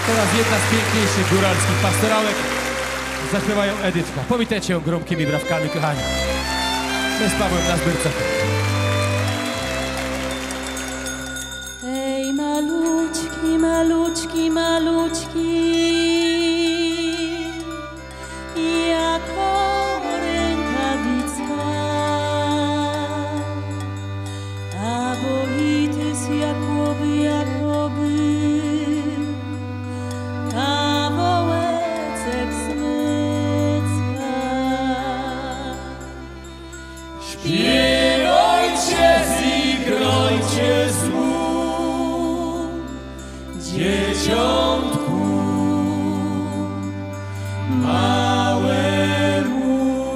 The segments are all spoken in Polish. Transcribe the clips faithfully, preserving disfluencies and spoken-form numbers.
Teraz jedna z piękniejszych góralskich pastorałek. Zaśpiewają Edytka. Powitajcie ją gromkimi brawkami, kochani. My z Pawłem na zbiórce. Ej, maluczki, maluczki, maluczki, jako rękawica, a boitis jakoby, jakoby, kawałeczek smycka. Śpiewajcie, zigrajcie znów dzieciątku małemu.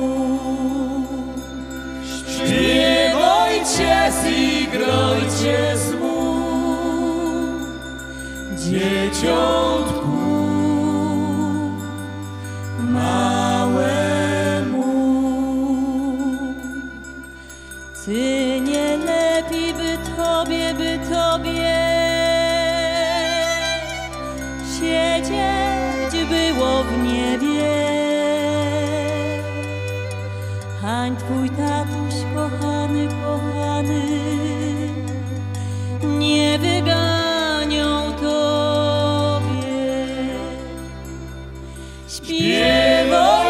Śpiewajcie, zigrajcie znów dzieciątku małemu. Ty nie lepiej by tobie, by tobie siedzieć było w niebie. Hań twój tatuś kochany, kochany nie wyganią tobie.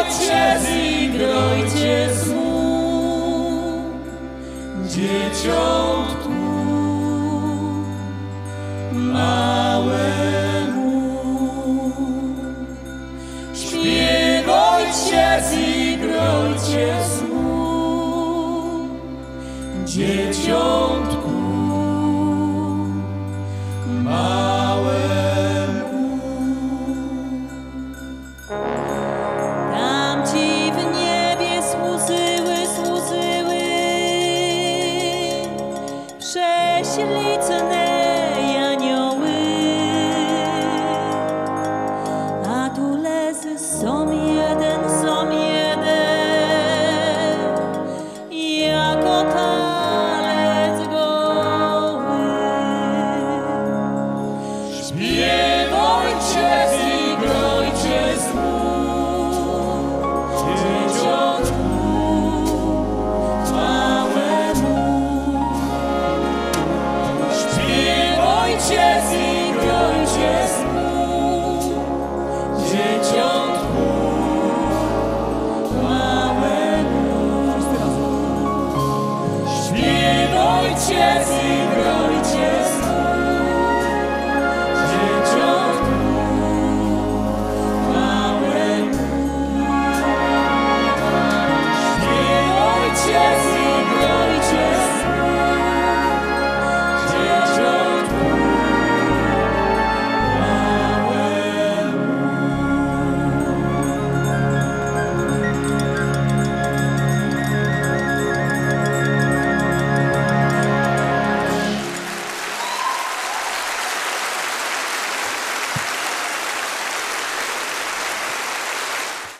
Śpiewajcie, zigrajcie znów dzieciątku